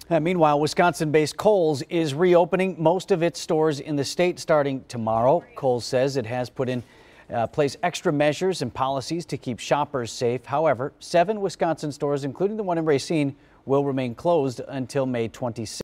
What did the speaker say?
Meanwhile, Wisconsin-based Kohl's is reopening most of its stores in the state starting tomorrow. Kohl's says it has put in place extra measures and policies to keep shoppers safe. However, 7 Wisconsin stores, including the one in Racine, will remain closed until May 26th.